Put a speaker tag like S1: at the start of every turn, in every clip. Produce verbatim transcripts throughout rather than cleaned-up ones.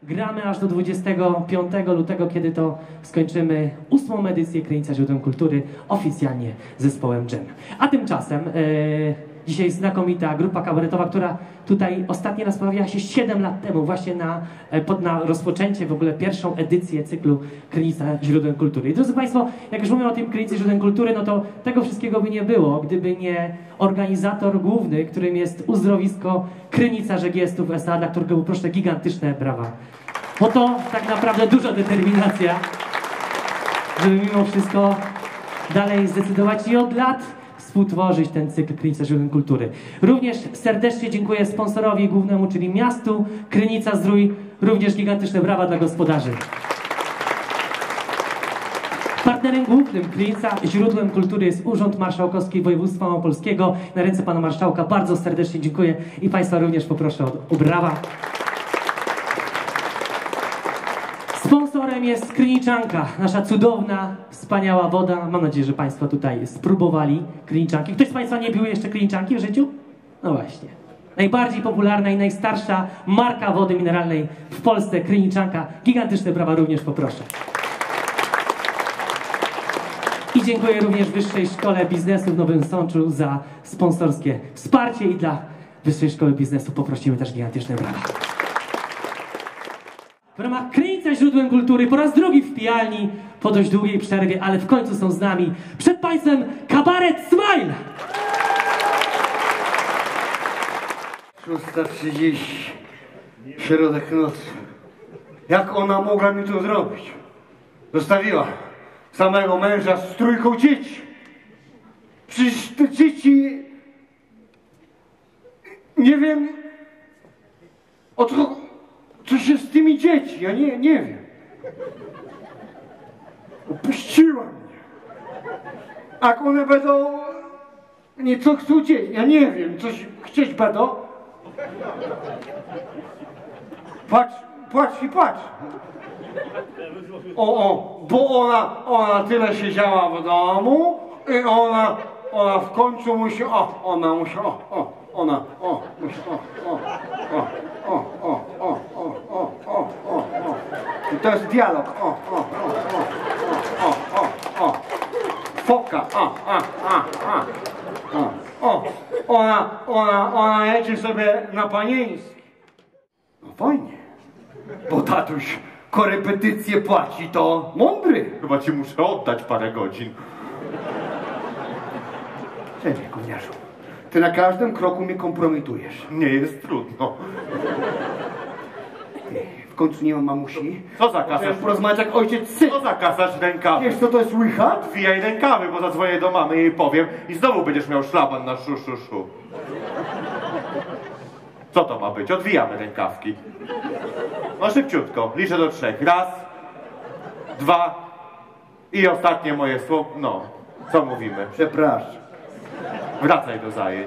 S1: Gramy aż do dwudziestego piątego lutego, kiedy to skończymy ósmą edycję Krynica Źródłem Kultury oficjalnie zespołem Dżem. A tymczasem e, dzisiaj znakomita grupa kabaretowa, która tutaj ostatni raz pojawiła się siedem lat temu właśnie na, pod, na rozpoczęcie w ogóle pierwszą edycję cyklu Krynica Źródłem Kultury. I drodzy Państwo, jak już mówimy o tym Krynicy Źródłem Kultury, no to tego wszystkiego by nie było, gdyby nie organizator główny, którym jest uzdrowisko Krynica Żegiestów S A, dla którego poproszę gigantyczne brawa. Bo to tak naprawdę duża determinacja, żeby mimo wszystko dalej zdecydować i od lat współtworzyć ten cykl Krynica Źródłem Kultury. Również serdecznie dziękuję sponsorowi głównemu, czyli miastu Krynica Zdrój. Również gigantyczne brawa dla gospodarzy. Partnerem głównym Krynica Źródłem Kultury jest Urząd Marszałkowski Województwa Małopolskiego. Na ręce pana marszałka bardzo serdecznie dziękuję i państwa również poproszę o, o brawa. Sponsorem jest Kryniczanka, nasza cudowna, wspaniała woda. Mam nadzieję, że państwo tutaj spróbowali Kryniczanki. Ktoś z państwa nie pił jeszcze Kryniczanki w życiu? No właśnie. Najbardziej popularna i najstarsza marka wody mineralnej w Polsce, Kryniczanka. Gigantyczne brawa również poproszę. I dziękuję również Wyższej Szkole Biznesu w Nowym Sączu za sponsorskie wsparcie i dla Wyższej Szkoły Biznesu poprosimy też gigantyczne brawa. W ramach Krynica Źródłem Kultury po raz drugi w pijalni po dość długiej przerwie, ale w końcu są z nami. Przed państwem Kabaret Smile!
S2: szósta trzydzieści, środek nocy. Jak ona mogła mi to zrobić? Zostawiła samego męża z trójką dzieci. Przecież te dzieci... Nie wiem... O co... Co się z tymi dzieci? Ja nie, nie wiem. Opuściła mnie. Jak one będą... Nie, co chcą dzieci? Ja nie wiem. Coś chcieć będą? Patrz, patrz i patrz. O, o, bo ona, ona tyle siedziała w domu i ona, ona w końcu musi, o, ona musi, o, o, ona, o, musi, o, o, o, o, o, o, o, o, o, o, o. I to jest dialog, o, o, o, o, o, o, o, foka, o, a, a, a, o, o, ona, ona, ona jedzie sobie na panieński. No fajnie, bo tatuś korepetycje płaci, to mądry.
S3: Chyba ci muszę oddać parę godzin.
S2: Czekaj, gówniarzu. Ty na każdym kroku mnie kompromitujesz.
S3: Nie jest trudno.
S2: Ty, w końcu nie mam mamusi.
S3: Co za kasarz?
S2: Chcesz porozmawiać jak ojciec syn.
S3: Co za kasarz rękawy?
S2: Wiesz co to jest łycha?
S3: Zwijaj rękawy, bo zadzwonię do mamy i jej powiem i znowu będziesz miał szlaban na szu, szu, szu. Co to ma być? Odwijamy rękawki. No szybciutko. Liczę do trzech. Raz, dwa i ostatnie moje słowo. No, co mówimy?
S2: Przepraszam.
S3: Wracaj do zajęć.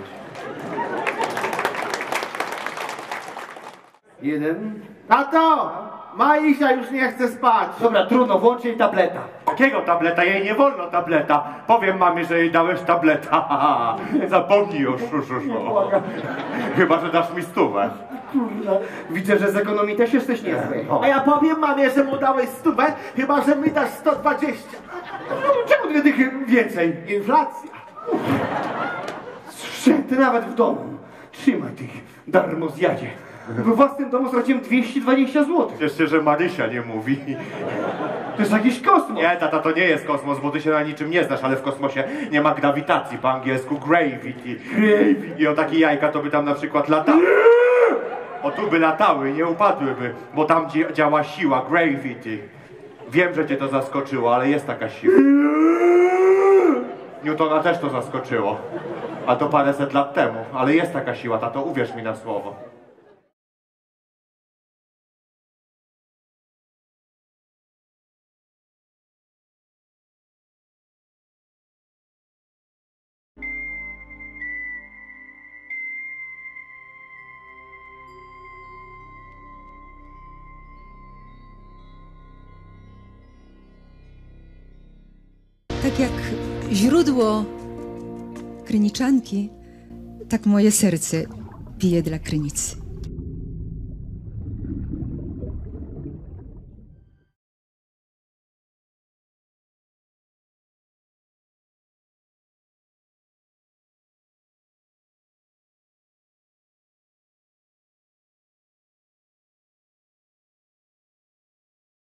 S2: Jeden.
S4: Tato! Maisia już nie chce spać.
S2: Dobra, trudno, włącz jej tableta.
S3: Jakiego tableta? Jej nie wolno tableta. Powiem mamie, że jej dałeś tableta. Zapomnij już, szu, szu, szu. Chyba, że dasz mi stówę.
S2: Kurwa, widzę, że z ekonomii też jesteś niezły.
S4: A ja powiem mamie, że mu dałeś stówę, chyba że mi dasz sto dwadzieścia.
S2: Czemu dwie dychy więcej?
S4: Inflacja.
S2: Ty nawet w domu. Trzymaj tych darmozjadzie. We własnym domu straciłem dwieście dwadzieścia złotych.
S3: Ciesz się, że Marysia nie mówi.
S2: To jest jakiś kosmos.
S3: Nie, tata, to nie jest kosmos, bo ty się na niczym nie znasz, ale w kosmosie nie ma grawitacji, po angielsku gravity.
S2: Gravity.
S3: I o takie jajka to by tam na przykład latały. O tu by latały, nie upadłyby, bo tam dzi działa siła, gravity. Wiem, że cię to zaskoczyło, ale jest taka siła. Newtona też to zaskoczyło. A to paręset lat temu, ale jest taka siła, tato, uwierz mi na słowo.
S5: Tak jak źródło Kryniczanki, tak moje serce pije dla Krynicy.